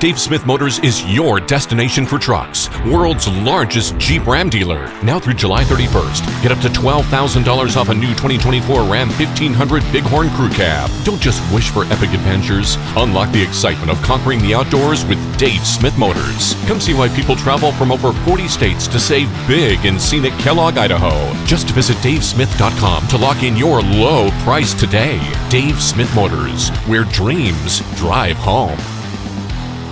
Dave Smith Motors is your destination for trucks. World's largest Jeep Ram dealer. Now through July 31st. Get up to $12,000 off a new 2024 Ram 1500 Bighorn Crew Cab. Don't just wish for epic adventures. Unlock the excitement of conquering the outdoors with Dave Smith Motors. Come see why people travel from over 40 states to save big in scenic Kellogg, Idaho. Just visit davesmith.com to lock in your low price today. Dave Smith Motors, where dreams drive home.